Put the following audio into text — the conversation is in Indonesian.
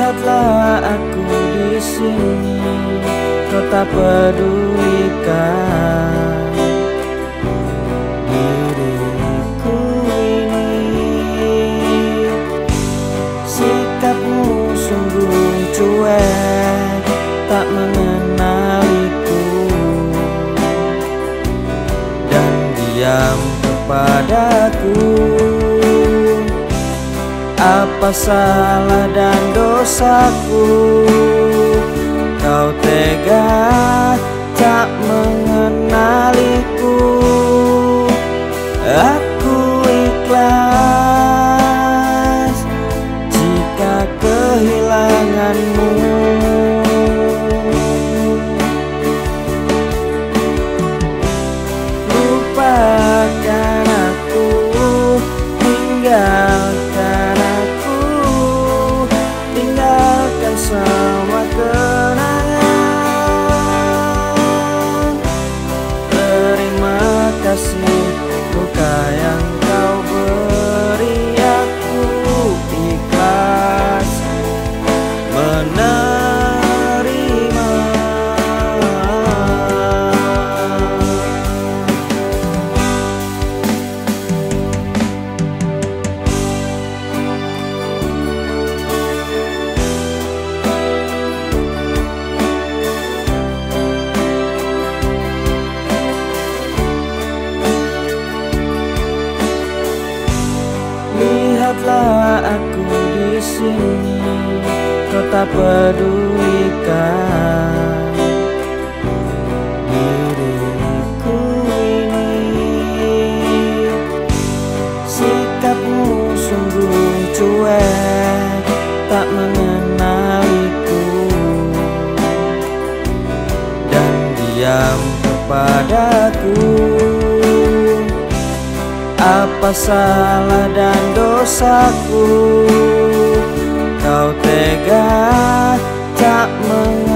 Lihatlah aku di sini, kau tak pedulikan diriku ini. Sikapmu sungguh cuek, tak mengenaliku, dan diam kepadaku. Apa salah dan dosaku? Kau tega tak mengenaliku. Aku ikhlas jika kehilanganmu. Lupakan aku, tinggalkan aku, tinggalkan semua kenangan. Terima kasih luka yang kau beri, aku ikhlas menerima. Lihatlah aku di sini, kau tak pedulikan diriku ini. Sikapmu sungguh cuek, tak mengenaliku, dan diam kepadaku. Apa salah dan dosaku? Kau tega tak mengenaliku.